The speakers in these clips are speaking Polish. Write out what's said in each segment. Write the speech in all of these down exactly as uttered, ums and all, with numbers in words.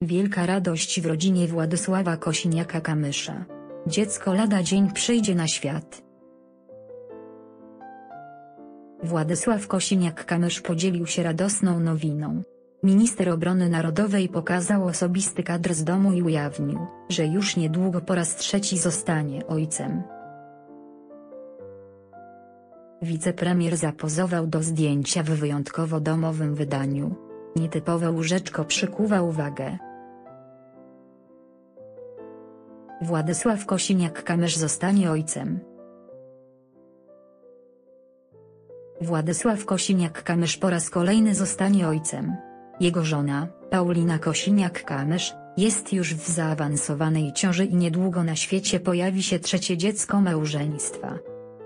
Wielka radość w rodzinie Władysława Kosiniaka-Kamysza. Dziecko lada dzień przyjdzie na świat. Władysław Kosiniak-Kamysz podzielił się radosną nowiną. Minister Obrony Narodowej pokazał osobisty kadr z domu i ujawnił, że już niedługo po raz trzeci zostanie ojcem. Wicepremier zapozował do zdjęcia w wyjątkowo domowym wydaniu. Nietypowe łóżeczko przykuwa uwagę. Władysław Kosiniak-Kamysz zostanie ojcem. Władysław Kosiniak-Kamysz po raz kolejny zostanie ojcem. Jego żona, Paulina Kosiniak-Kamysz, jest już w zaawansowanej ciąży i niedługo na świecie pojawi się trzecie dziecko małżeństwa.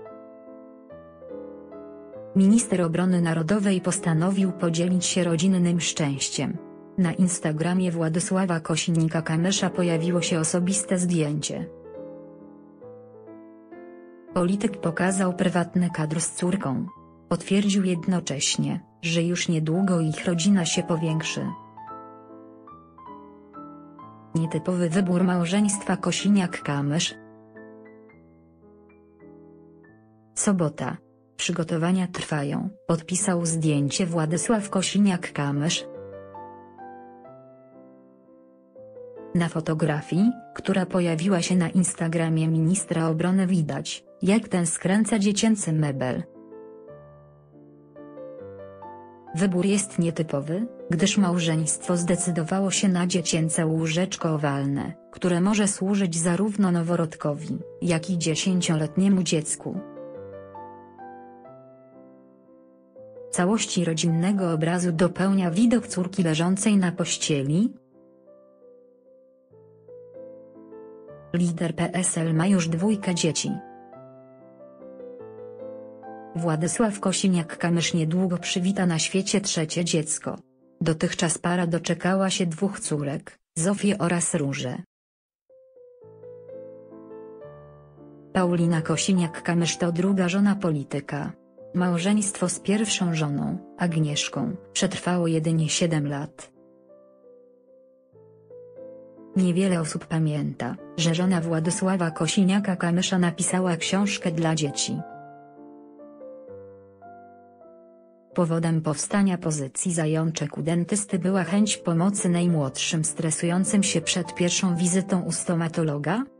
Minister Obrony Narodowej postanowił podzielić się rodzinnym szczęściem. Na Instagramie Władysława Kosiniaka-Kamysza pojawiło się osobiste zdjęcie. Polityk pokazał prywatny kadr z córką. Potwierdził jednocześnie, że już niedługo ich rodzina się powiększy. Nietypowy wybór małżeństwa Kosiniak-Kamysz. Sobota. Przygotowania trwają, podpisał zdjęcie Władysław Kosiniak-Kamysz. Na fotografii, która pojawiła się na Instagramie ministra obrony, widać, jak ten skręca dziecięcy mebel. Wybór jest nietypowy, gdyż małżeństwo zdecydowało się na dziecięce łóżeczko owalne, które może służyć zarówno noworodkowi, jak i dziesięcioletniemu dziecku. Całości rodzinnego obrazu dopełnia widok córki leżącej na pościeli. Lider P S L ma już dwójkę dzieci. Władysław Kosiniak-Kamysz niedługo przywita na świecie trzecie dziecko. Dotychczas para doczekała się dwóch córek, Zofię oraz Różę. Paulina Kosiniak-Kamysz to druga żona polityka. Małżeństwo z pierwszą żoną, Agnieszką, przetrwało jedynie siedem lat. Niewiele osób pamięta, że żona Władysława Kosiniaka-Kamysza napisała książkę dla dzieci. Powodem powstania pozycji zajączek u dentysty była chęć pomocy najmłodszym stresującym się przed pierwszą wizytą u stomatologa,